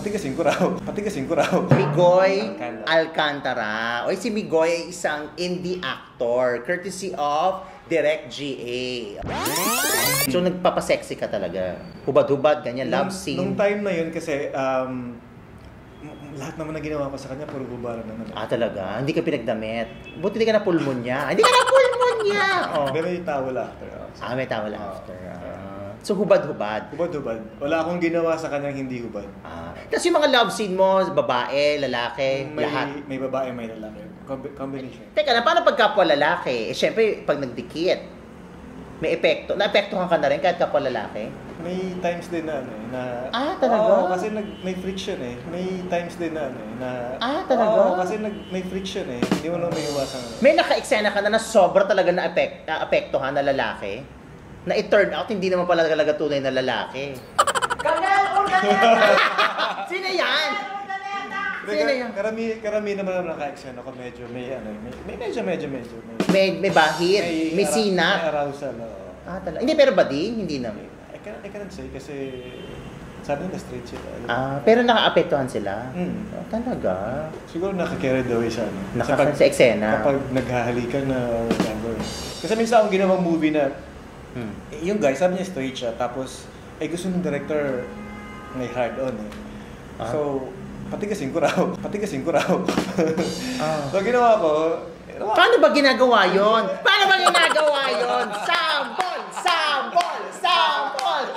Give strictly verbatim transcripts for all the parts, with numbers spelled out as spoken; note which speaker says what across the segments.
Speaker 1: Patigasin ko raw. Patigasin ko raw.
Speaker 2: Migoy Alcantara. O si Migoy ay isang indie actor courtesy of Direct G A. So nagpapasexy ka talaga. Hubad-hubad, ganyan, love
Speaker 1: Nung,
Speaker 2: scene.
Speaker 1: nung time na yun kasi um, lahat naman na ginawa ko sa kanya puro hubaran naman.
Speaker 2: Ah, talaga? Hindi ka pinagdamit. Buti hindi ka na pulmonya. Hindi ka na pulmonya! Oh.
Speaker 1: Pero may towel after.
Speaker 2: Ah, may towel after. Ah. So hubad-hubad.
Speaker 1: Hubad-hubad. Wala akong ginawa sa kanyang hindi hubad.
Speaker 2: Ah. Tapos yung mga love scene mo, babae, lalaki,
Speaker 1: May,
Speaker 2: lahat.
Speaker 1: may babae, may lalaki. Com- combination.
Speaker 2: Teka na, paano pag kapwa lalaki? Eh, syempre, pag nagdikit, may epekto. Na-epektuhan ka na rin kahit kapwa lalaki?
Speaker 1: May times din na ano eh, na...
Speaker 2: Ah, talaga?
Speaker 1: Oo, kasi nag, may friction eh. May times din na ano eh, na...
Speaker 2: Ah, talaga?
Speaker 1: Oo, kasi nag, may friction eh. Hindi mo na may iwasan.
Speaker 2: May naka-eksena ka na na sobra talaga na-epek- na-apektuhan na lalaki? Na it-turn out, hindi naman pala talaga tunay na lalaki.
Speaker 3: Kanel Urdaneta!
Speaker 2: Sino yan?
Speaker 3: Urdaneta!
Speaker 2: Sino yan?
Speaker 1: Karami, karami naman ang naka-eksena ko medyo may ano, may, may medyo, medyo, medyo. May,
Speaker 2: May, may bahid, may,
Speaker 1: ara-
Speaker 2: sina.
Speaker 1: May arousal, oo.
Speaker 2: Ah, talaga. Hindi, pero bading? Hindi naman.
Speaker 1: I, can, I cannot say kasi sabi nila straight sila.
Speaker 2: Ah, pero naka-apektuhan sila?
Speaker 1: Hmm.
Speaker 2: Oh, talaga?
Speaker 1: Siguro naka-carried away sa ano.
Speaker 2: Naka sa eksena?
Speaker 1: Kapag naghahalikan na whatever. Kasi minsan akong ginawang movie na
Speaker 2: Hmm.
Speaker 1: yung guy, sabi niya straight siya, tapos eh gusto ng director may hard on eh.
Speaker 2: Ah.
Speaker 1: So, patigasin ko raw. Patigasin ko raw.
Speaker 2: Ah.
Speaker 1: So, ginawa ko,
Speaker 2: Paano ba ginagawa yon? Paano ba ginagawa yon? Sample! Sample! Sample!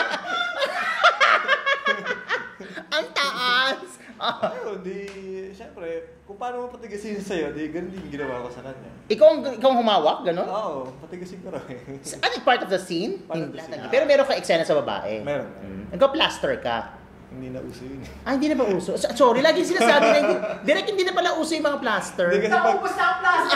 Speaker 2: Ang taas!
Speaker 1: ayun, di, syempre, kung paano mo patigasin sa'yo, di ganun din ginawa ko sa kanya.
Speaker 2: Ikaw ang, ikaw ang humawak, gano'n?
Speaker 1: Oo, patigasin ko raw eh.
Speaker 2: Ano part of the scene?
Speaker 1: Part of the
Speaker 2: Hindi.
Speaker 1: scene.
Speaker 2: Pero meron ka eksena sa babae?
Speaker 1: Meron.
Speaker 2: Hmm. Nagka-plaster ka?
Speaker 1: Hindi na uso yun.
Speaker 2: Ah, hindi na ba uso? So- Sorry, lagi sinasabi na hindi. Direct hindi na pala uso yung mga plaster.
Speaker 1: Hindi kasi pag,
Speaker 3: Naubos na ang plastic!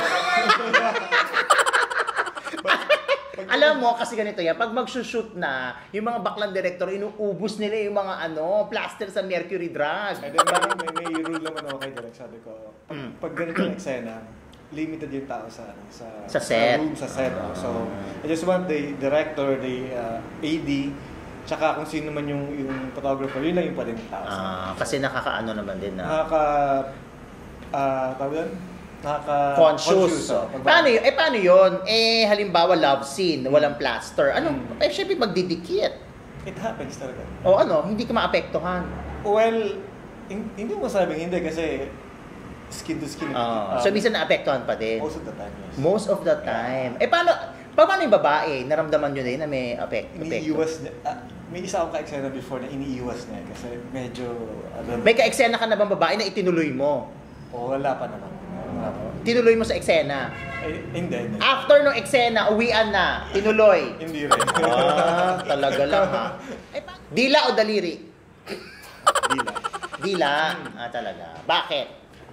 Speaker 2: Alam mo, kasi ganito yan, pag mag-shoot na, yung mga baklang director, inuubos nila yung mga ano, plaster sa mercury drug.
Speaker 1: and then parang may, may rule naman ako kay Direk, sabi ko, pag,
Speaker 2: Mm.
Speaker 1: pag ganito ang eksena, limited yung tao sa ano, sa,
Speaker 2: Sa set.
Speaker 1: room, sa set. oh. So, I just want the director, the uh, A D, tsaka kung sino man yung, yung photographer, yun lang yung pwedeng tao.
Speaker 2: Ah, kasi nakakaano naman din na.
Speaker 1: Nakaka, ah, tawag yan? Nakaka...
Speaker 2: Conscious.
Speaker 1: oh, pag-
Speaker 2: Paano yun? Eh, paano yun? Eh, halimbawa, love scene, walang plaster. Ano?
Speaker 1: Mm.
Speaker 2: Eh, syempre, magdidikit.
Speaker 1: It happens talaga.
Speaker 2: O ano, hindi ka maapektuhan.
Speaker 1: Well, hin- hindi mo sabing hindi kasi skin to skin.
Speaker 2: Ah,
Speaker 1: Um,
Speaker 2: so, minsan naapektuhan pa din.
Speaker 1: Most of the time, yes.
Speaker 2: Most of the time. Eh, paano, pa- paano yung babae? Naramdaman nyo din na may apek- apekto?
Speaker 1: Iniiwas niya. Ah, may isa akong ka-eksena before na iniiwas niya kasi medyo... Ano,
Speaker 2: May ka-eksena ka na bang babae na itinuloy mo?
Speaker 1: oh, wala pa naman. Wala pa.
Speaker 2: Tinuloy mo sa eksena.
Speaker 1: Eh, hindi, hindi.
Speaker 2: After nung eksena, uwian na. Tinuloy.
Speaker 1: Hindi rin.
Speaker 2: Ah, talaga lang ha. Eh, pa- dila o daliri?
Speaker 1: Dila.
Speaker 2: Dila. Ah, talaga. Bakit?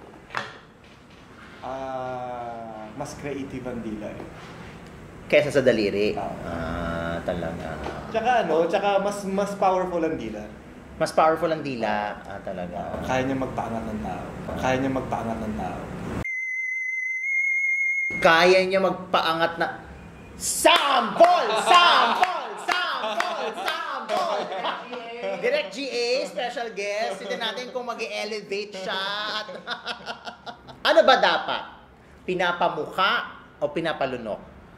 Speaker 1: Ah, mas creative ang dila eh.
Speaker 2: Kesa sa daliri.
Speaker 1: Ah.
Speaker 2: Ah, talaga.
Speaker 1: Tsaka ano, tsaka mas mas powerful ang dila.
Speaker 2: Mas powerful ang dila. Ah, talaga.
Speaker 1: Kaya niya magpaangat ng tao. Kaya niya magpaangat ng tao.
Speaker 2: Kaya niya magpaangat na... Sample! Sample! Sample! Sample! Direct G A, special guest. Tignan natin kung mag-elevate siya. At ano ba dapat? Pinapamukha o pinapalunok?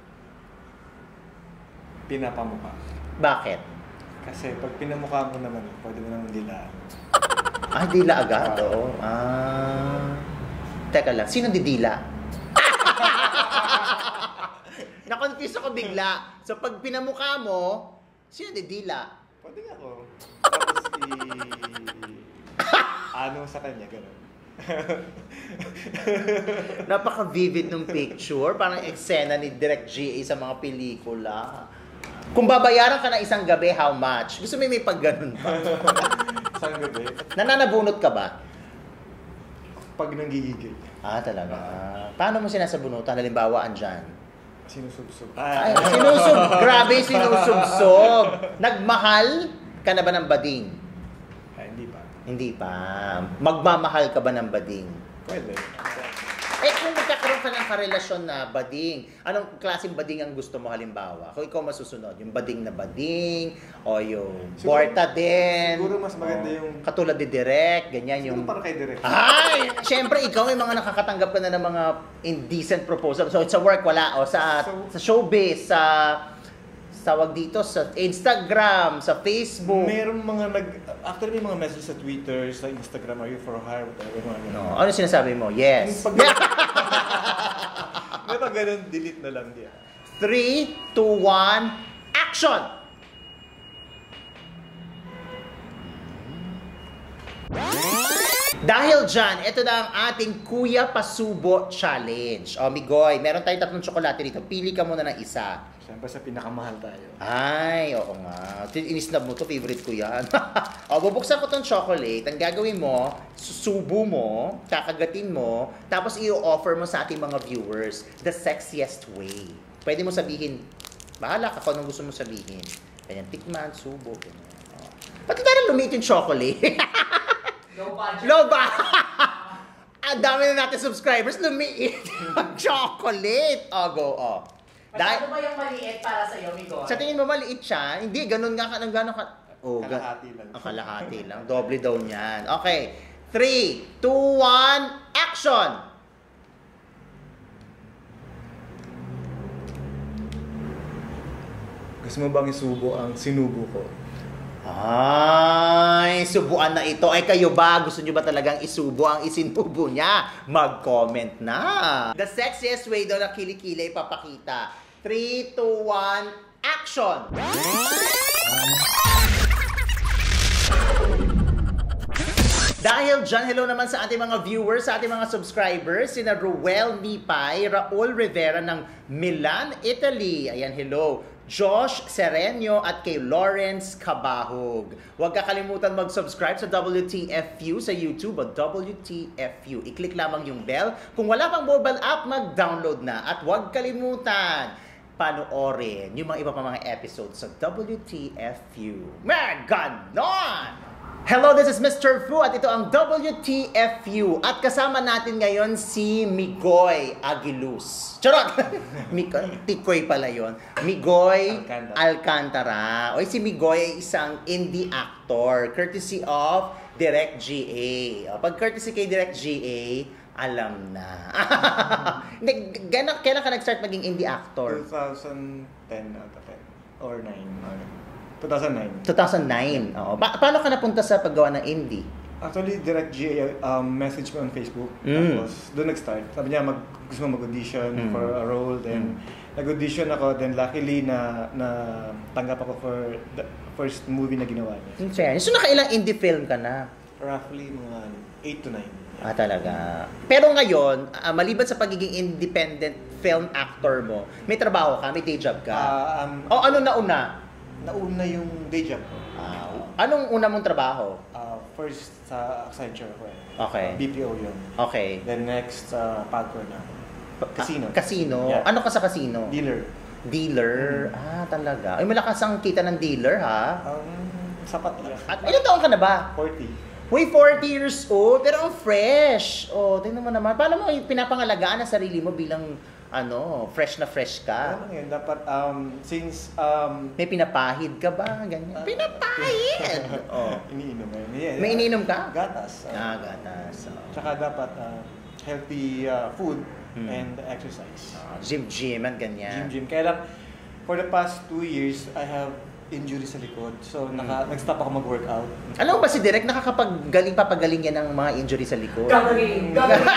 Speaker 1: Pinapamukha.
Speaker 2: Bakit?
Speaker 1: Kasi pag pinamukha mo naman, pwede mo naman dilaan.
Speaker 2: Ah, dila agad? Oo. Ah. Teka lang, sino didila? Na-confuse ako bigla. So, pag pinamukha mo, sino didila?
Speaker 1: Pwede nga ako. Tapos i... ano sa kanya, gano'n.
Speaker 2: Napaka-vivid ng picture. Parang eksena ni Direct G A sa mga pelikula. Kung babayaran ka na isang gabi, how much? Gusto mo may pag ganun pa?
Speaker 1: Isang gabi,
Speaker 2: Nananabunot ka ba?
Speaker 1: pag nanggigigil,
Speaker 2: Ah, talaga. Paano mo sinasabunutan? Halimbawa, andyan.
Speaker 1: sinusubsob.
Speaker 2: Ay,
Speaker 1: Ah,
Speaker 2: sinusub. Grabe, sinusubsob. Nagmahal ka na ba ng bading?
Speaker 1: ah, hindi pa.
Speaker 2: Hindi pa. Magmamahal ka ba ng bading?
Speaker 1: Pwede.
Speaker 2: Eh kung magkakaroon ka ng karelasyon na bading, anong klaseng bading ang gusto mo halimbawa? Kung ikaw masusunod, yung bading na bading, o yung
Speaker 1: Siguro-
Speaker 2: porta din.
Speaker 1: siguro mas maganda
Speaker 2: o
Speaker 1: yung-
Speaker 2: katulad ni Direk, ganyan
Speaker 1: Yung
Speaker 2: yung...
Speaker 1: para kay Direk.
Speaker 2: Ay! Siyempre, ikaw may mga nakakatanggap ka na ng mga indecent proposal. So, sa work, wala. O sa,
Speaker 1: So-
Speaker 2: sa showbiz, sa... tawag dito, sa Instagram, sa Facebook.
Speaker 1: Meron mga nag... Actually, may mga message sa Twitter, sa Instagram, are you for hire, whatever, mga ganun.
Speaker 2: No. Ano sinasabi mo? Yes.
Speaker 1: Pag, may pag ganun, delete na lang diya.
Speaker 2: three, two, one, action! Dahil dyan, ito na ang ating Kuya Pasubo Challenge. O, Migoy, meron tayong tatlong tsokolate dito. Pili ka muna ng isa.
Speaker 1: Siyempre sa pinakamahal tayo.
Speaker 2: Ay, oo nga. Inisnab mo to, favorite ko yan. O, bubuksan ko tong chocolate. Ang gagawin mo, susubo mo, kakagatin mo, tapos i-offer mo sa ating mga viewers the sexiest way. Pwede mo sabihin, bahala ka kung anong gusto mo sabihin. Ganyan, tikman, subo, ganyan. O. Pati tayo lumiit yung chocolate.
Speaker 3: Low budget.
Speaker 2: Low ba? Ang dami na natin subscribers, lumiit yung chocolate. O, go, o.
Speaker 3: Masyado ba yung maliit para sa'yo, Migo?
Speaker 2: Sa tingin mo maliit siya? Hindi, ganun nga ka ng gano'n ka. Oh, ga-
Speaker 1: Kalahati lang.
Speaker 2: Ang kalahati lang. Doble daw niyan. Okay. three, two, one, action!
Speaker 1: Gusto mo bang isubo ang sinubo ko?
Speaker 2: Ay, subuan na ito. Ay, kayo ba? Gusto nyo ba talagang isubo ang isinubo niya? Mag-comment na. The sexiest way daw na kilikili ipapakita. three, two, one, action! Dahil dyan, hello naman sa ating mga viewers, sa ating mga subscribers, sina Ruel Nipay, Raul Rivera ng Milan, Italy. Ayan, hello. Josh Serenio at kay Lawrence Cabahog. Huwag kakalimutan mag-subscribe sa W T F U sa YouTube o W T F U. I-click lamang yung bell. Kung wala pang mobile app, mag-download na. At huwag kalimutan, panoorin yung mga iba pa mga episodes sa W T F U. Maganon! Hello, this is Mister Fu at ito ang W T F U at kasama natin ngayon si Migoy Aguiluz. Charot! Migoy, Tikoy pala yon. Migoy
Speaker 1: Alcantara.
Speaker 2: Alcantara. O si Migoy ay isang indie actor courtesy of Direct G A. O, pag courtesy kay Direct G A, alam na. Hindi, gana- kailan ka nag-start maging indie actor?
Speaker 1: twenty ten ata ten or nine. two thousand nine.
Speaker 2: two thousand nine. Oo. Pa- paano ka napunta sa paggawa ng indie?
Speaker 1: Actually, Direct G A um, message me on Facebook.
Speaker 2: Mm.
Speaker 1: Tapos, doon nag-start. Sabi niya, mag, gusto mo mag-audition
Speaker 2: Mm.
Speaker 1: for a role. Then, nag-audition ako. Then, luckily, na, na tanggap ako for the first movie na ginawa niya.
Speaker 2: In fairness, so nakailang indie film ka na?
Speaker 1: Roughly, mga eight to nine.
Speaker 2: Ah, talaga. Pero ngayon, ah, maliban sa pagiging independent film actor mo, may trabaho ka, may day job ka.
Speaker 1: Ah, um,
Speaker 2: o ano na una?
Speaker 1: nauna yung day job ko.
Speaker 2: Ah, anong una mong trabaho?
Speaker 1: Ah, first, sa Accenture ko eh.
Speaker 2: Okay.
Speaker 1: B P O yun.
Speaker 2: Okay.
Speaker 1: Then next, sa Pagcor na. Casino.
Speaker 2: Ah, casino?
Speaker 1: Yeah.
Speaker 2: Ano ka sa casino?
Speaker 1: Dealer.
Speaker 2: Dealer? Ah, talaga. Ay, malakas ang kita ng dealer, ha?
Speaker 1: Um, sapat lang.
Speaker 2: At ilan taon ka na ba?
Speaker 1: forty.
Speaker 2: Uy, forty years old, pero ang fresh. Oh, tingnan mo naman. Paano mo pinapangalagaan ang sarili mo bilang, ano, fresh na fresh ka?
Speaker 1: Ano yun, dapat, um, since, um,
Speaker 2: May pinapahid ka ba? Ganyan. Pinapahid! Oh.
Speaker 1: iniinom mo yun. Yeah,
Speaker 2: May iniinom ka?
Speaker 1: Gatas. Uh,
Speaker 2: Ah, gatas. Oh.
Speaker 1: Tsaka dapat, uh, healthy uh, food
Speaker 2: Hmm.
Speaker 1: and exercise.
Speaker 2: Ah, gym, gym, at ganyan.
Speaker 1: Gym, gym. Kaya lang, for the past two years, I have injury sa likod. So, naka, nag-stop ako mag-workout.
Speaker 2: Alam mo ba si Direk, nakakapagaling papagaling yan ng mga injury sa likod?
Speaker 3: Gagaling! Gagaling!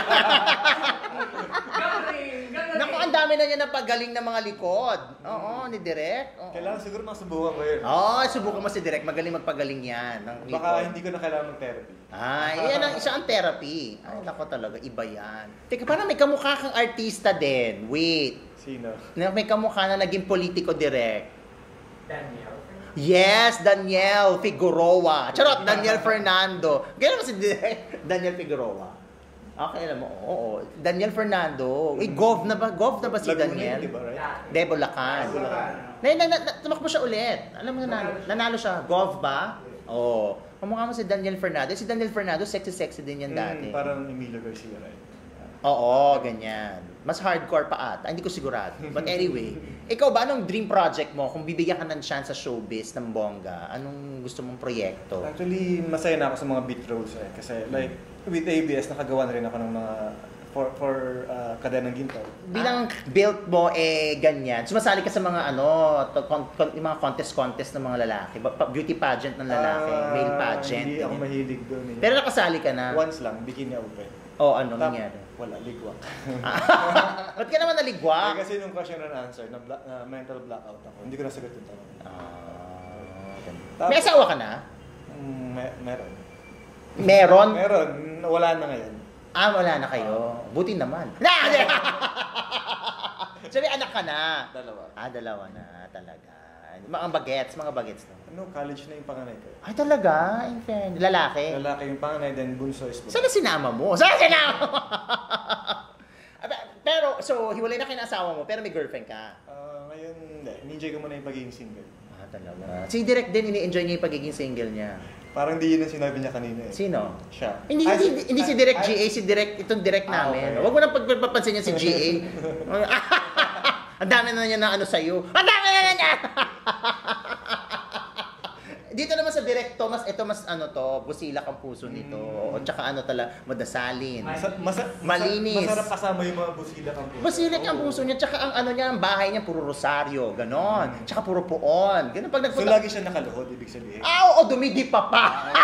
Speaker 3: Gagaling!
Speaker 2: Naku, ang dami na niya ng pagaling ng mga likod. Oo, ni Direk. Oo.
Speaker 1: Kailangan siguro masubukan ko yun.
Speaker 2: Oo, subukan mo si Direk, magaling magpagaling yan. Ng likod.
Speaker 1: Baka hindi ko na kailangan mag-therapy.
Speaker 2: Ay, yan ang isa ang therapy. Ay, nako talaga, iba yan. Teka, parang may kamukha kang artista din. Wait.
Speaker 1: Sino?
Speaker 2: Na- May kamukha na naging politiko Direk.
Speaker 3: Daniel.
Speaker 2: Yes, Daniel Figueroa. Charot, Daniel Fernando. Ganyan mo si Direk? Daniel Figueroa. Okay, alam mo, oo. Daniel Fernando. Uy, Gov na ba? Gov na ba si
Speaker 1: Laguna,
Speaker 2: Daniel?
Speaker 1: di ba, right?
Speaker 2: De, Bulacan. Na, na, na, na, tumakbo siya ulit. Alam mo, nanalo, nanalo siya. Gov ba? Oo. Oh. Kamukha mo si Daniel Fernando. Si Daniel Fernando, sexy-sexy din yan dati.
Speaker 1: Mm, parang Emilio Garcia, right?
Speaker 2: Oo, ganyan. Mas hardcore pa ata. Hindi ko sigurado. But anyway, ikaw ba, anong dream project mo? Kung bibigyan ka ng chance sa showbiz ng bongga, anong gusto mong proyekto?
Speaker 1: Actually, masaya na ako sa mga beat roles eh. Kasi like, with A B S, nakagawa na rin ako ng mga for for uh, Kadenang Ginto.
Speaker 2: Bilang built mo eh ganyan, sumasali ka sa mga ano, to, con, con, yung mga contest-contest ng mga lalaki, ba- pa- beauty pageant ng lalaki,
Speaker 1: Ah,
Speaker 2: male pageant.
Speaker 1: Hindi ako
Speaker 2: ganyan.
Speaker 1: mahilig doon eh.
Speaker 2: Pero nakasali ka na.
Speaker 1: Once lang, bikini open.
Speaker 2: Oh, ano
Speaker 1: Tap-
Speaker 2: nangyari?
Speaker 1: Wala, ligwak.
Speaker 2: Ba't ka naman naligwa?
Speaker 1: Eh, kasi nung question and answer, na, bla- na mental blackout ako. Hindi ko nasagot yung tanong.
Speaker 2: Ah, ganun.
Speaker 1: Tapos-
Speaker 2: May asawa ka na?
Speaker 1: Mm, me- meron.
Speaker 2: Meron?
Speaker 1: Meron, wala na ngayon.
Speaker 2: Ah, wala na kayo. Buti naman. Na! Sabi, anak ka na.
Speaker 1: Dalawa.
Speaker 2: Ah, dalawa na talaga. Mga bagets, mga bagets. No?
Speaker 1: Ano, college na yung panganay ko.
Speaker 2: Ay, talaga? In fairness. Lalaki?
Speaker 1: Lalaki yung panganay, then bunso is
Speaker 2: Saan na sinama mo? Saan na sinama mo? Pero, so, hiwalay na kayo ng asawa mo, pero may girlfriend ka.
Speaker 1: Ah, ngayon, hindi. Enjoy ko muna yung pagiging single.
Speaker 2: Ah, talaga. Si Direk din, ini-enjoy niya yung pagiging single niya.
Speaker 1: Parang di yun ang sinabi niya kanina eh.
Speaker 2: Sino?
Speaker 1: Siya.
Speaker 2: Hindi,
Speaker 1: Ay,
Speaker 2: hindi, hindi si Direk
Speaker 1: ay-
Speaker 2: G A, si Direk, itong Direk
Speaker 1: Ah,
Speaker 2: namin.
Speaker 1: okay.
Speaker 2: Huwag mo nang pagpapansin niya si G A. Ang dami na niya na ano sa'yo. Ang dami na niya! Dito naman sa Direk Thomas, ito mas ano to, busilak ang puso nito.
Speaker 1: Mm.
Speaker 2: O tsaka ano tala, madasalin.
Speaker 1: Masa, masa,
Speaker 2: Malinis.
Speaker 1: Masarap kasama yung mga busila kang puso.
Speaker 2: Busilak ang puso niya, tsaka ang ano niya, ang bahay niya, puro rosaryo, ganon. Tsaka puro puon. Ganon pag
Speaker 1: So
Speaker 2: nagpunta.
Speaker 1: lagi siya nakaluhod, ibig sabihin.
Speaker 2: Ah, oo, dumidipa pa.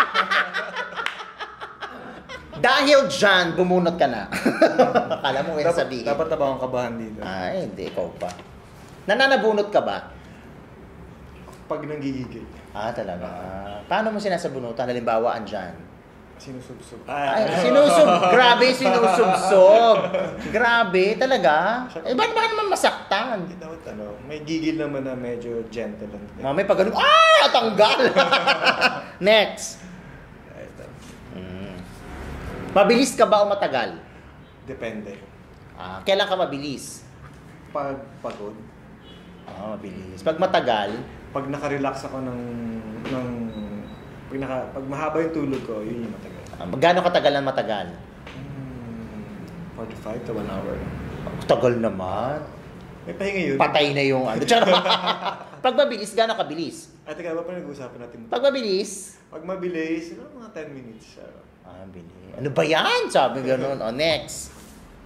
Speaker 2: Dahil dyan, bumunot ka na. Akala mo yung
Speaker 1: dapat,
Speaker 2: sabihin.
Speaker 1: dapat na ba akong kabahan dito?
Speaker 2: Ay, hindi, ikaw pa. Nananabunot ka ba?
Speaker 1: Pag nanggigigil,
Speaker 2: Ah, talaga. Paano mo sinasabunutan? Halimbawa, andyan.
Speaker 1: sinusubsob.
Speaker 2: Ay, sinusub. Grabe, sinusubsob. Grabe, talaga. Eh, ba't ba naman masaktan?
Speaker 1: Hindi dapat ano, may gigil naman na medyo gentle lang.
Speaker 2: Mamay pag ganun, ah, tanggal. Next.
Speaker 1: Ito.
Speaker 2: Mm. Mabilis ka ba o matagal?
Speaker 1: Depende.
Speaker 2: Ah, kailan ka mabilis?
Speaker 1: Pag pagod,
Speaker 2: Ah, mabilis. Pag matagal,
Speaker 1: pag naka-relax ako ng ng pag, naka, pag mahaba yung tulog ko, yun yung matagal.
Speaker 2: ah, gaano katagal ang matagal?
Speaker 1: Hmm, forty-five to one hour.
Speaker 2: Tagal naman.
Speaker 1: May pahinga yun.
Speaker 2: Patay na yung ano. Charot. Pag mabilis, gaano kabilis?
Speaker 1: At teka, ba pa nag-uusapan natin?
Speaker 2: Pag mabilis,
Speaker 1: Pag mabilis, siguro mga ten minutes siya.
Speaker 2: ah, bilis. Ano ba yan? Sabi ganun. O, next.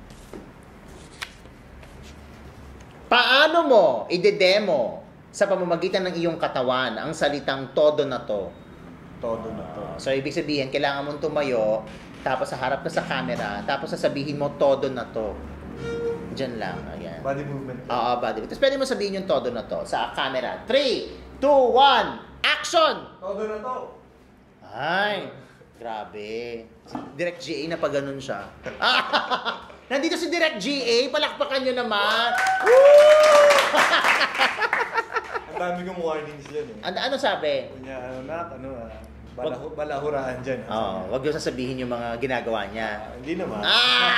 Speaker 2: Paano mo ide-demo sa pamamagitan ng iyong katawan ang salitang todo na to?
Speaker 1: Todo na to.
Speaker 2: So, ibig sabihin, kailangan mong tumayo, tapos sa harap ka sa camera, tapos sasabihin mo todo na to. Diyan lang. Ayan.
Speaker 1: Body movement.
Speaker 2: Oo, body. Tapos pwede mo sabihin yung todo na to sa camera. three, two, one, action!
Speaker 1: Todo na to.
Speaker 2: Ay, grabe. Si Direk G A na pa ganun siya. Nandito si Direk G A, palakpakan nyo naman.
Speaker 1: Ang dami kong warnings dyan eh.
Speaker 2: Ano, ano sabi?
Speaker 1: Kunya, ano na, ano ah, balahu, balahuraan dyan.
Speaker 2: Oo, oh, wag nyo sasabihin yung mga ginagawa niya.
Speaker 1: Ah, hindi naman.
Speaker 2: Ah!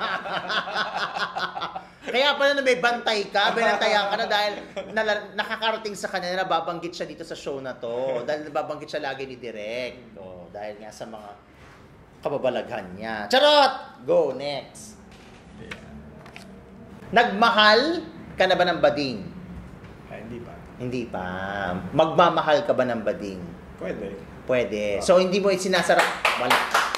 Speaker 2: Kaya pala na may bantay ka, binantayan ka na dahil nala, nakakarating sa kanya na nababanggit siya dito sa show na to. Dahil nababanggit siya lagi ni Direk. Oh, dahil nga sa mga kababalaghan niya. Charot! Go, next. Nagmahal ka na ba ng bading?
Speaker 1: Ah, hindi pa.
Speaker 2: Hindi pa. Magmamahal ka ba ng bading?
Speaker 1: Pwede.
Speaker 2: Pwede. So, hindi mo sinasarap. Wala.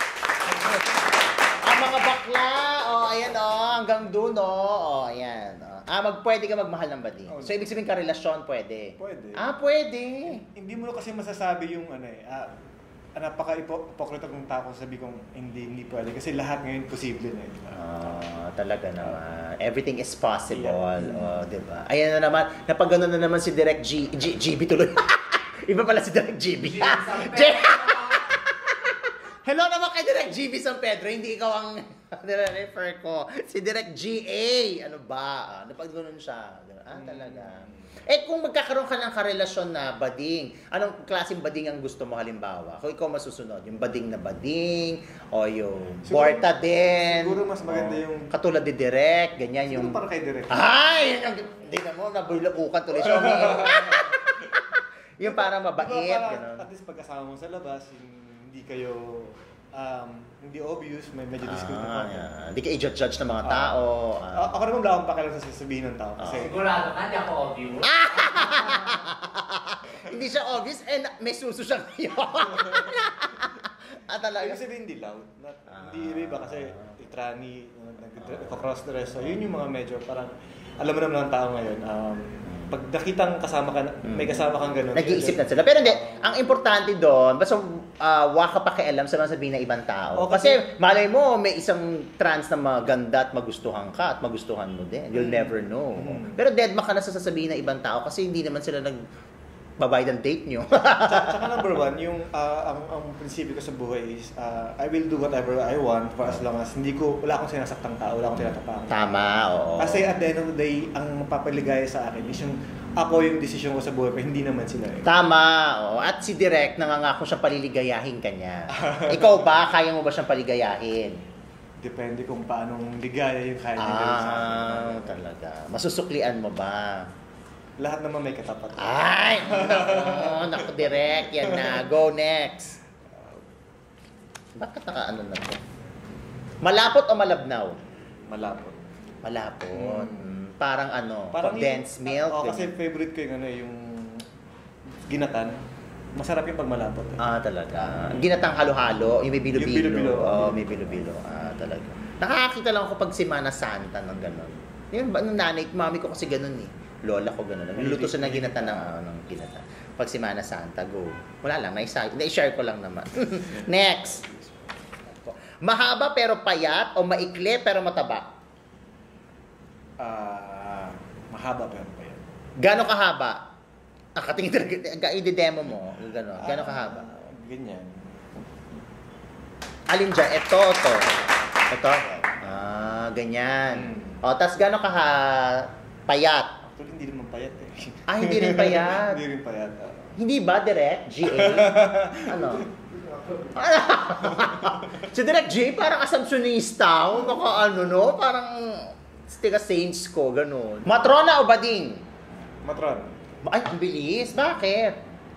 Speaker 2: Ang mga bakla, oh, ayan, oh, hanggang doon, oh, oh, ayan. Oh. Ah, mag, pwede ka magmahal ng bading. So, ibig sabihin karelasyon, pwede.
Speaker 1: Pwede.
Speaker 2: Ah, pwede.
Speaker 1: Hindi mo kasi masasabi yung ano eh, ah, napaka-ipokrito kong tao sabi kong hindi, hindi pwede. Kasi lahat ngayon posible na eh. Diba?
Speaker 2: Ah, talaga naman. Everything is possible.
Speaker 1: Yeah.
Speaker 2: Oh, di ba? Ayan na naman. Napagano na naman si Direk G, G, GB tuloy. Iba pala si Direk G B. G- Hello naman kay Direk G B San Pedro. Hindi ikaw ang nire-refer ko. Si Direk G A. Ano ba? Ah, napagano'n siya. Ah, talaga. Eh kung magkakaroon ka ng karelasyon na bading, anong klaseng bading ang gusto mo halimbawa? Kung ikaw masusunod, yung bading na bading, o yung
Speaker 1: Siguro-
Speaker 2: Borta din.
Speaker 1: siguro mas maganda
Speaker 2: o
Speaker 1: yung-
Speaker 2: katulad ni Direk, ganyan yung...
Speaker 1: Siguro para kay Direk.
Speaker 2: Ay! Hindi na mo, nabulaukan tuloy siya. Yung parang mabait,
Speaker 1: Diba, para
Speaker 2: gano'n.
Speaker 1: at least pagkasama mo sa labas, yung hindi kayo um, hindi obvious, may medyo discreet na
Speaker 2: Ah,
Speaker 1: konti.
Speaker 2: yeah. Hindi ka i-judge ng mga
Speaker 1: Ah.
Speaker 2: tao.
Speaker 1: A-
Speaker 2: Ah.
Speaker 1: ako naman wala akong pakialam sa sasabihin ng tao kasi
Speaker 3: Sigurado ka, di ako obvious.
Speaker 2: Hindi siya obvious and may suso siya ngayon. Ah, talaga?
Speaker 1: ibig sabihin hindi loud. Not,
Speaker 2: Ah.
Speaker 1: Hindi iba kasi itrani, nag-cross dress. So yun yung mga medyo parang alam mo naman ng tao ngayon. Um, pag nakitang kasama ka, may kasama kang ganun.
Speaker 2: Nag-iisip na sila. Pero hindi, ang importante doon, basta uh, waka pakialam sa mga sabihin ng ibang tao.
Speaker 1: O,
Speaker 2: kasi,
Speaker 1: kasi-
Speaker 2: malay mo, may isang trans na maganda at magustuhan ka at magustuhan mo din. You'll
Speaker 1: Mm.
Speaker 2: never know.
Speaker 1: Mm.
Speaker 2: Pero deadma ka na sa sasabihin ng ibang tao kasi hindi naman sila nag babayad ang date nyo.
Speaker 1: Tsaka, tsaka number one, yung uh, ang, ang prinsipyo ko sa buhay is uh, I will do whatever I want for as long as hindi ko, wala akong sinasaktang tao, wala akong tinatapakan.
Speaker 2: Tama, oo.
Speaker 1: Kasi at the end of the day, ang mapapaligaya sa akin is yung ako yung desisyon ko sa buhay ko, hindi naman sila eh.
Speaker 2: Tama, oo. At si Direk, nangangako siyang paliligayahin ka niya. Ikaw ba, kaya mo ba siyang paligayahin?
Speaker 1: Depende kung paanong ligaya yung kaya niya gawin sa akin.
Speaker 2: Ah, talaga. Masusuklian mo ba?
Speaker 1: Lahat naman may katapat.
Speaker 2: Ay! Naku, naku, Direk. Yan na. Go next. Bakit naka-ano na to? Malapot o malabnaw?
Speaker 1: Malapot.
Speaker 2: Malapot.
Speaker 1: Mm.
Speaker 2: Mm, Parang ano,
Speaker 1: Parang
Speaker 2: condensed
Speaker 1: yung-
Speaker 2: milk.
Speaker 1: Oo, kasi
Speaker 2: ganyan.
Speaker 1: favorite ko yung ano, yung ginatan. Masarap yung pag malapot. Eh.
Speaker 2: Ah, talaga. Ginatang halo-halo, yung may bilo-bilo.
Speaker 1: Yung bilo-bilo.
Speaker 2: Oo, may bilo-bilo. Ah, talaga. Nakakakita lang ako pag Semana Santa ng gano'n. Yun, ba, nung nanay, mami ko kasi gano'n eh. Lola ko gano'n. Nagluluto siya ng ginata ng, ah, ng ginata. Pag Semana Santa, go. Wala lang, na-share, na-share ko lang naman. Next. Mahaba pero payat o maikli pero mataba?
Speaker 1: Ah, mahaba pero pa yan.
Speaker 2: Gano'ng kahaba? Ah, katingin talaga, i-demo mo. Gano'n. Gano'ng kahaba?
Speaker 1: Ah, ganyan.
Speaker 2: Alin dyan? Ito, ito. Ito? Ah, ganyan.
Speaker 1: Hmm.
Speaker 2: O, tas gano'n ka ha, payat?
Speaker 1: Actually, hindi naman payat eh.
Speaker 2: Ah, hindi rin payat.
Speaker 1: hindi rin payat. ah.
Speaker 2: Hindi ba, Direk? G A? Ano? Si Direk G, parang assumptionista. O, baka ano, no? Parang stiga saints ko, gano'n. Matrona o bading?
Speaker 1: Matron.
Speaker 2: Ay, ang bilis. Bakit?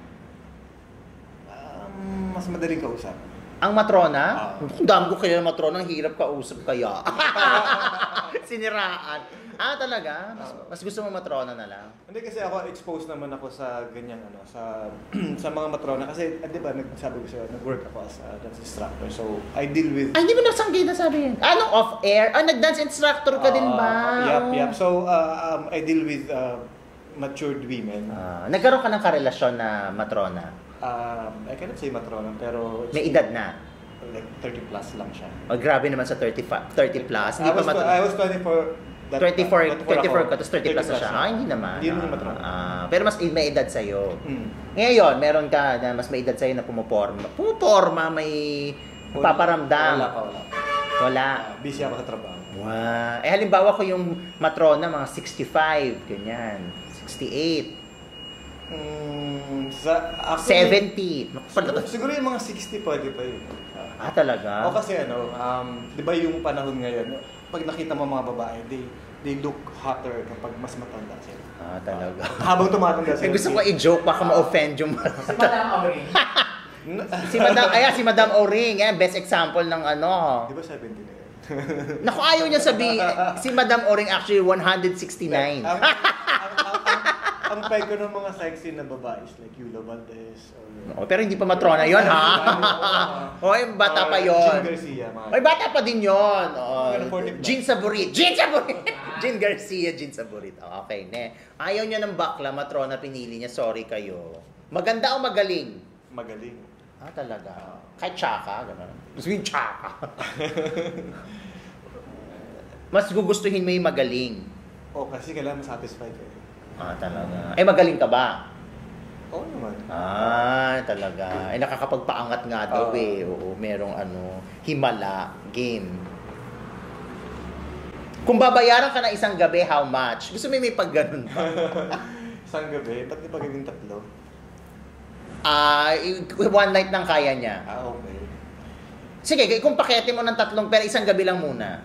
Speaker 1: Um, mas madaling kausap.
Speaker 2: Ang matrona?
Speaker 1: Ah.
Speaker 2: Ang dami ko kaya matrona, ang hirap kausap kaya. Siniraan. Ah, talaga? Mas, mas gusto mo matrona na lang?
Speaker 1: Hindi kasi ako exposed naman ako sa ganyang ano, sa sa mga matrona kasi ah, 'di ba nagsabi ko sa'yo, nag-work ako as a dance instructor. So I deal with
Speaker 2: Ay, hindi mo nasanggay na sabi yan. Anong off-air? Ah, nag-dance instructor ka din ba?
Speaker 1: Ah, Yup,
Speaker 2: Oh.
Speaker 1: yup. So uh, um, I deal with uh, matured women.
Speaker 2: Ah, nagkaroon ka ng karelasyon na matrona?
Speaker 1: Um, I cannot say matrona pero it's
Speaker 2: May edad na?
Speaker 1: like thirty plus lang siya.
Speaker 2: Oh, grabe naman sa thirty, thirty plus. Hindi
Speaker 1: I
Speaker 2: pa
Speaker 1: was,
Speaker 2: matrona.
Speaker 1: I was twenty-four that
Speaker 2: twenty-four,
Speaker 1: time.
Speaker 2: twenty-four
Speaker 1: ako.
Speaker 2: ka, tapos thirty plus na siya. Ah, hindi naman.
Speaker 1: Hindi naman
Speaker 2: Ah,
Speaker 1: matrona.
Speaker 2: ah, pero mas may edad sa'yo.
Speaker 1: Mm.
Speaker 2: Ngayon, meron ka na mas may edad sa'yo na pumuporma. Pumuporma, may paparamdam.
Speaker 1: Wala pa, wala.
Speaker 2: Wala.
Speaker 1: Ah, busy ako sa trabaho.
Speaker 2: Wow. Eh, halimbawa ko yung matrona, mga sixty-five, ganyan. sixty-eight,
Speaker 1: Mm, sa actually,
Speaker 2: seventy.
Speaker 1: Siguro, siguro yung mga sixty pwede pa yun.
Speaker 2: Ah, talaga?
Speaker 1: O kasi ano, um, di ba yung panahon ngayon, pag nakita mo mga babae, they they look hotter kapag mas matanda sila.
Speaker 2: Ah, talaga.
Speaker 1: Habang tumatanda
Speaker 2: Eh,
Speaker 1: sila.
Speaker 2: gusto ko i-joke, baka ma-offend yung
Speaker 3: Si Madam Auring.
Speaker 2: si Madam, ayan, si Madam Oring, eh, best example ng ano.
Speaker 1: Di ba seventy na yun?
Speaker 2: Naku, ayaw niya sabihin. Si Madam Oring actually one sixty-nine.
Speaker 1: ang, ang, ang, ang, ang peg ko ng mga sexy na babae is like Yula Valdez or...
Speaker 2: Oh, pero hindi pa matrona yon ha? Oy, bata pa yon.
Speaker 1: Jean Garcia, mga...
Speaker 2: Oy, bata pa din yon. Oh,
Speaker 1: Mga forty plus.
Speaker 2: Jean Saborit. Jean Saborit. Jean Garcia, Jean Saborit. Oh, okay, ne. Ayaw niya ng bakla, matrona pinili niya. Sorry kayo. Maganda o magaling?
Speaker 1: Magaling.
Speaker 2: Ah, talaga. Kahit tsaka, gano'n. Gusto yung tsaka. Mas gugustuhin mo yung magaling.
Speaker 1: O kasi kailangan satisfied eh.
Speaker 2: Ah, talaga. Eh, magaling ka ba?
Speaker 1: Oo naman.
Speaker 2: Ah, talaga. Eh, nakakapagpaangat nga daw
Speaker 1: Oo.
Speaker 2: eh. Oo, merong ano, himala, game. Kung babayaran ka na isang gabi, how much? Gusto mo may pag ganun pa?
Speaker 1: Isang gabi, ba't di pa gawin tatlo?
Speaker 2: Ah, i- one night nang kaya niya.
Speaker 1: Ah, okay.
Speaker 2: Sige, kung pakete mo ng tatlong, pero isang gabi lang muna.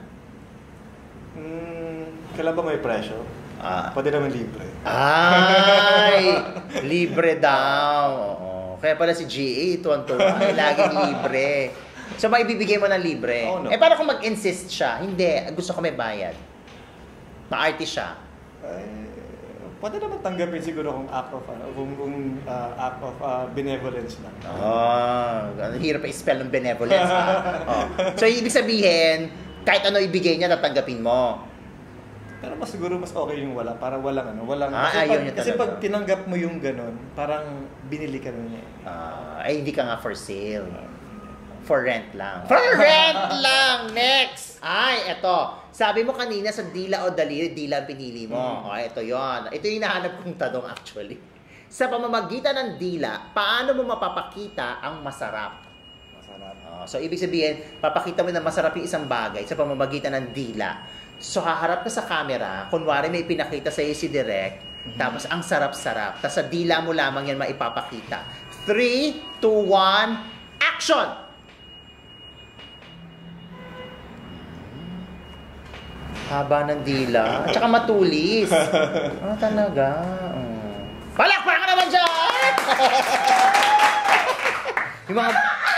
Speaker 1: Hmm, kailan ba may presyo?
Speaker 2: Ah.
Speaker 1: Pwede naman libre.
Speaker 2: Ay, libre daw. Oo. Kaya pala si G A, tuwan-tuwa. Ay, laging libre. So, maibibigay mo ng libre.
Speaker 1: Oh, no.
Speaker 2: Eh, paano kung mag-insist siya? Hindi, gusto ko may bayad. Ma-artist siya.
Speaker 1: Eh, pwede naman tanggapin siguro kung act of, ano, kung, kung uh, act of uh, benevolence lang.
Speaker 2: Oh, ang hirap i-spell ng benevolence. Ha? Oh. So, ibig sabihin, kahit ano ibigay niya, tatanggapin mo.
Speaker 1: Pero mas siguro mas okay yung wala, para walang ano, walang...
Speaker 2: Ah,
Speaker 1: kasi
Speaker 2: ayaw
Speaker 1: pag,
Speaker 2: niya
Speaker 1: kasi
Speaker 2: talaga.
Speaker 1: pag tinanggap mo yung ganun, parang binili ka na niya.
Speaker 2: Ah, ay, hindi ka nga for sale. For rent lang. For rent lang! Next! Ay, eto. Sabi mo kanina sa dila o daliri, dila ang pinili mo.
Speaker 1: Mm.
Speaker 2: Okay, ito yon. Ito yung hinahanap kong tanong actually. Sa pamamagitan ng dila, paano mo mapapakita ang masarap?
Speaker 1: Masarap.
Speaker 2: Oh, so, ibig sabihin, papakita mo na masarap yung isang bagay sa pamamagitan ng dila. So, haharap ka sa camera, kunwari may pinakita sa iyo si Direk, mm-hmm. tapos ang sarap-sarap. Tapos sa dila mo lamang yan maipapakita. three, two, one, action! Haba ng dila. At saka matulis. Ah, talaga. Oh. Palakpakan naman dyan! Yung mga...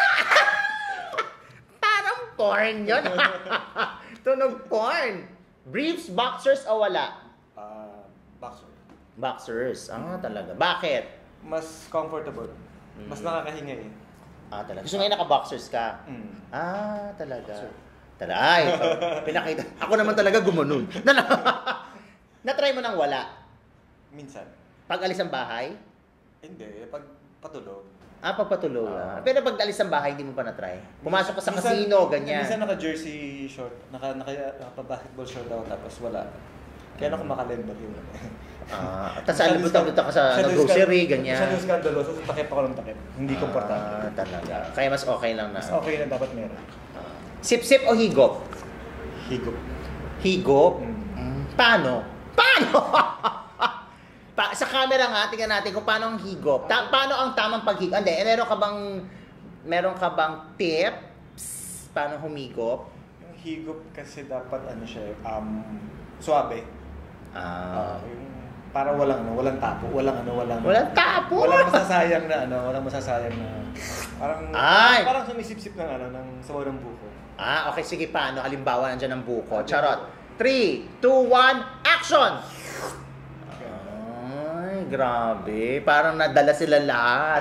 Speaker 2: Parang porn yun. Tunog porn. Briefs, boxers o wala?
Speaker 1: Uh, boxer.
Speaker 2: Boxers. Ah, talaga. Bakit?
Speaker 1: Mas comfortable. Mas
Speaker 2: Mm.
Speaker 1: nakakahinga eh.
Speaker 2: Ah, talaga. Gusto ngayon naka-boxers ka?
Speaker 1: Mm.
Speaker 2: Ah, talaga.
Speaker 1: Sure.
Speaker 2: Talaga. Ay, pinakita. Ako naman talaga gumanon. Na-try mo nang wala?
Speaker 1: Minsan.
Speaker 2: Pag alis ang bahay?
Speaker 1: Hindi. Pag patulog.
Speaker 2: Ah, pagpatulog ah.
Speaker 1: Ah.
Speaker 2: Pero pag alis ang bahay, hindi mo pa na-try? Pumasok ka sa
Speaker 1: Minsan-
Speaker 2: casino, ganyan.
Speaker 1: Minsan naka-jersey short. Naka, naka, naka-basketball short ako tapos wala. Kaya ako makalembag yun.
Speaker 2: Ah, tapos alibot-alibot ka sa no, grocery, ganyan.
Speaker 1: Masyadong skandaloso. Takip ako ng takip. Hindi
Speaker 2: Ah,
Speaker 1: komportable.
Speaker 2: talaga. Kaya mas okay lang na.
Speaker 1: Mas okay na dapat meron.
Speaker 2: Sip-sip o higop?
Speaker 1: Higop.
Speaker 2: Higop?
Speaker 1: Mm.
Speaker 2: Mm. Paano? Paano? pa sa camera nga, tingnan natin kung paano ang higop. Ta- paano ang tamang paghigop? Hindi, eh, meron ka bang meron ka bang tips paano humigop?
Speaker 1: Yung higop kasi dapat ano siya, um, suabe.
Speaker 2: Ah,
Speaker 1: Uh, yung para walang ano, walang tapo, walang ano, walang
Speaker 2: walang tapo.
Speaker 1: walang masasayang na ano, walang masasayang na parang
Speaker 2: Ay!
Speaker 1: parang sumisip-sip ng ano, ng sawa ng buko.
Speaker 2: Ah, okay, sige, paano? Halimbawa, nandiyan ang buko. Charot. three, two, one, action! Ay, grabe. Parang nadala sila lahat.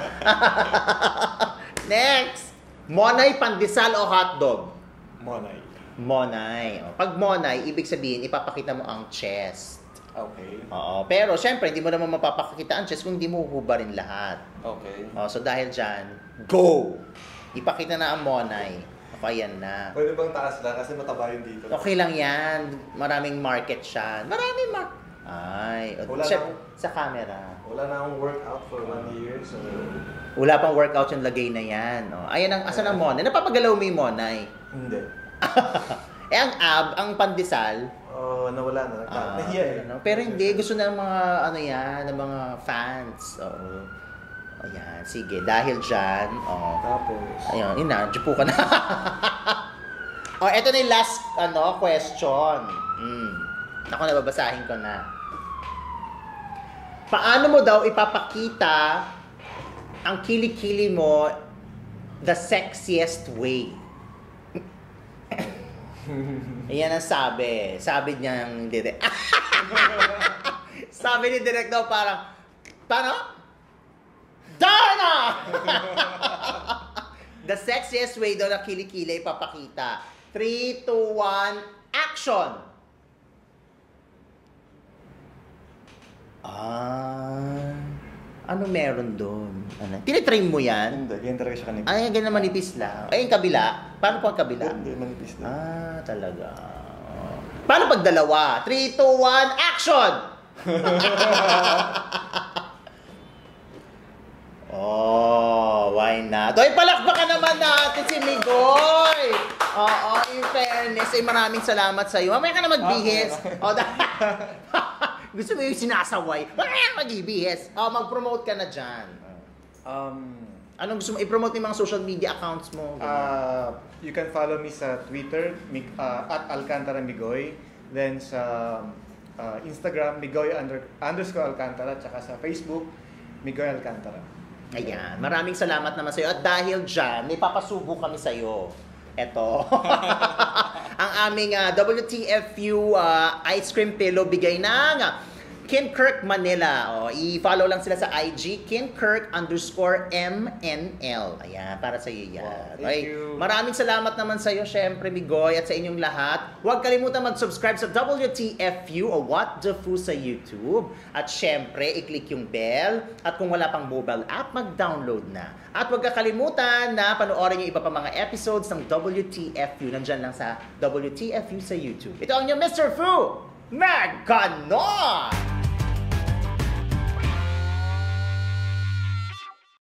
Speaker 2: Next! Monay, pandesal o hotdog?
Speaker 1: Monay.
Speaker 2: Monay. O, pag monay, ibig sabihin, ipapakita mo ang chest.
Speaker 1: Okay.
Speaker 2: Oo. Pero, syempre, hindi mo naman mapapakita ang chest kung hindi mo hubarin lahat.
Speaker 1: Okay.
Speaker 2: O, so, dahil dyan, go! Ipakita na ang monay. O, ayan na.
Speaker 1: Pwede bang taas lang kasi mataba yun dito.
Speaker 2: Okay lang yan. Maraming market siya. Maraming mark. Ay, o,
Speaker 1: Wala
Speaker 2: siya-
Speaker 1: na-
Speaker 2: sa camera.
Speaker 1: Wala na akong workout for one year, so
Speaker 2: Wala pang workout yung lagay na yan. O, ayan ang, asan ang monay? Napapagalaw mo yung monay.
Speaker 1: hindi.
Speaker 2: Eh, ang ab, ang pandesal,
Speaker 1: Oh, nawala na.
Speaker 2: ah,
Speaker 1: Nahiya eh.
Speaker 2: ano, pero hindi. Gusto ng mga, ano yan, ng mga fans. Oo. Ayan, sige. Dahil dyan, oh,
Speaker 1: Tapos,
Speaker 2: ayun, yun na, jupo ka na. Oh, eto na yung last ano, question. Mm. Ako nababasahin ko na. Paano mo daw ipapakita ang kilikili mo the sexiest way? Ayan ang sabi. Sabi niya ng direct. Sabi ni direct daw parang, paano? Darna! The sexiest way daw na kilikili ipapakita. three, two, one, action! Ah, ano meron doon? Ano? Tinitrain mo yan?
Speaker 1: hindi. Ganyan talaga siya kanina.
Speaker 2: Ay, ganyan manipis lang. Ay, yung kabila? Paano po ang kabila?
Speaker 1: Hindi, manipis na.
Speaker 2: Ah, talaga. Paano pag dalawa? three, two, one, action! Oh, why not? Oy, palakpakan naman natin si Migoy! Oo, in fairness, ay maraming salamat sa iyo. Mamaya ka na magbihis. Oh, da- gusto mo yung sinasaway? Mamaya ka magbihis. Oh, mag-promote ka na dyan.
Speaker 1: Um,
Speaker 2: Anong gusto mo i-promote yung mga social media accounts mo? Ganun.
Speaker 1: uh, you can follow me sa Twitter, mig, uh, at Alcantara Migoy. Then sa uh, Instagram, Migoy under, underscore Alcantara. Tsaka sa Facebook, Migoy Alcantara.
Speaker 2: Ayan, maraming salamat naman sa'yo. At dahil dyan, may papasubo kami sa'yo. Eto. Ang aming uh, W T F U uh, ice cream pillow bigay ng uh, Kinkirk Manila. O, i-follow lang sila sa I G, Kinkirk underscore M N L. Ayan, para sa iyo yan.
Speaker 1: Wow, thank
Speaker 2: Okay.
Speaker 1: you.
Speaker 2: Maraming salamat naman sa iyo, syempre, Migoy, at sa inyong lahat. Huwag kalimutan mag-subscribe sa W T F U o What the Foo sa YouTube. At syempre, i-click yung bell. At kung wala pang mobile app, mag-download na. At huwag kakalimutan na panoorin yung iba pa mga episodes ng W T F U. Nandyan lang sa W T F U sa YouTube. Ito ang inyong Mister Fu! Maganon!